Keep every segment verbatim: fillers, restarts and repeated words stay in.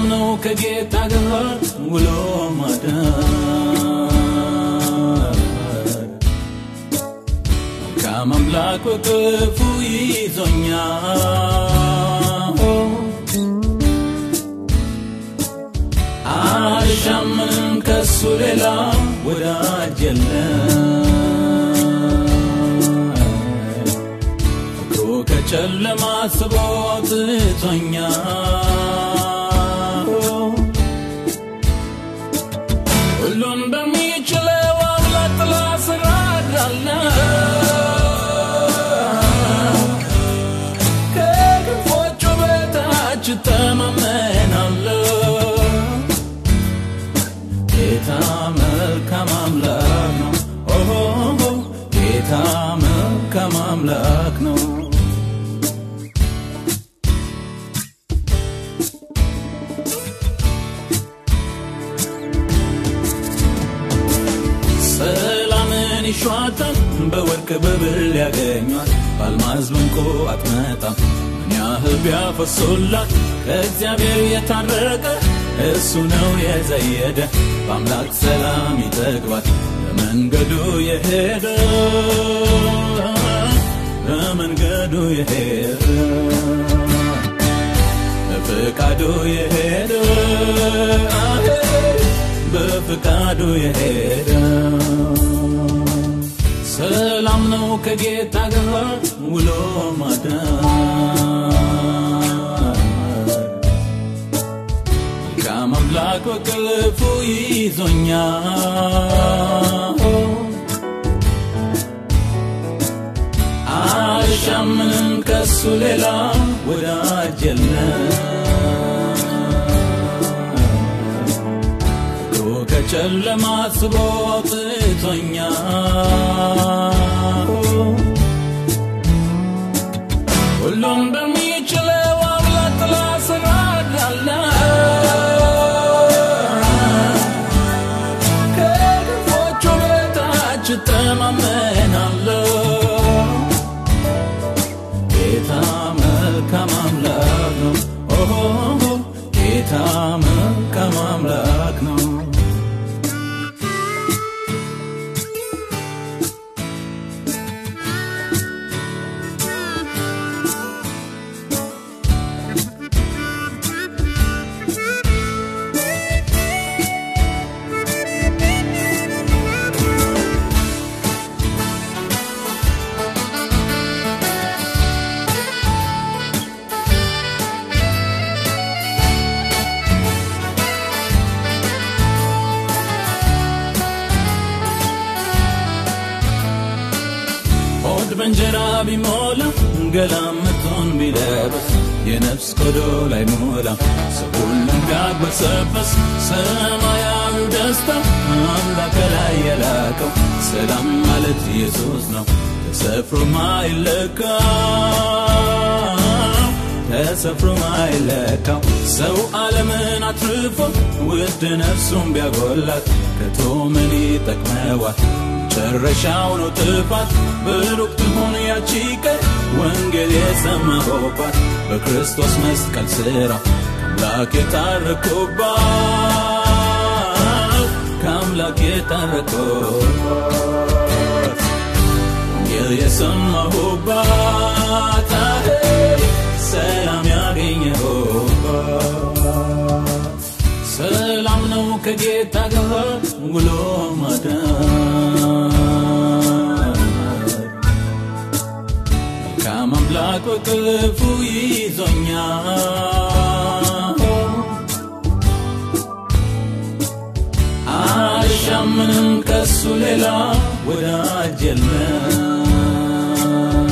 ሰላም ነው ከጌታ ጋር ውሎ ማደር ከአምላክ ወቅፉ ይዞኛል አልሻምንም ከሱ ሌላ ወዳጅ የለም ፍቅሩ ከጨለማ ስቦ አውጥቶኛል ሁሉን በሚችለው አምላክ ጥላ ስር አድራለሁ ከክንፎቹ በታች እተማመናለሁ ጌታ መልካም አምላክ ነው ኦሆ ጌታ መልካም አምላክ ነው ሰላምን ይሻታል በወርቅ በብር ያገኛል ባልማዝ ብንቆ አትመጣም ምን ያህል ቢያፈሱላት ከእግዚአብሔር የታረቀ እሱ ነው የዘየደ በአምላክ ሰላም ይጠግባል ለመንገዱ የሄደ ለመንገዱ የሄደ በፍቃዱ የሄደ በፍቃዱ የሄደ ሰላም ነው ከጌታ ጋር ውሎ ማደር ከአምላክ ወቅፉ ይዞኛል አልሻምንም ከሱ ሌላ ወዳጅ የለም ፍቅሩ ከጨለማ ስቦ አውጥቶኛል ሁሉን በሚችለው አምላክ ጥላ ስር አድራለሁ ከክንፎቹ በታች እተማመናለሁ ጌታ መልካም አምላክ ነው ኦሆ ጌታ መልካም አምላክ ነው በእንጀራ ቢሞላ ገላመቱን ቢለብስ የነፍስ ጎዶሎ አይሞላ ሰው ሁሉም ቢያግበሰብስ ሰማያዊው ደስታ አምላክ ላይ የላከው ሰላም ማለት ኢየሱስ ነው ተሰፍሮ ማይለካው ተሰፍሮ ማይለካው ሰው ዓለምን አትርፎ ውድ ነፍሱን ቢያጎላት ከቶ ምን ይጠቅመዋል ጨረሻው ነው ጥፋት ብሩክ ትሁን ያቺ ቀን ወንጌል የሰማሁባት በክርስቶስ መስቀል ሥራ ከአምላክ የታረኩባት ከአምላክ የታረኩባት ወንጌል የሰማሁባት ሰላም ያገኘሁባት ሰላም ነው ከጌታ ጋር ውሎ ማደር ከአምላክ ወቅፉ ይዞኛል አልሻምንም ከሱ ሌላ ወዳጅ የለም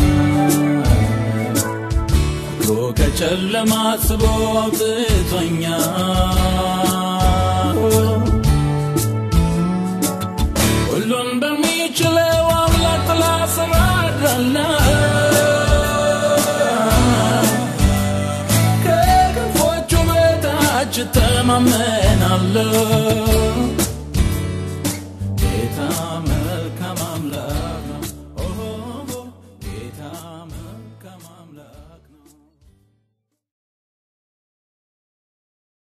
ፍቅሩ ከጨለማ ስቦ አውጥቶኛል ሁሉን በሚችለው አምላክ ጥላ ስር አድራለሁ ከክንፎቹ በታች እተማመናለሁ ጌታ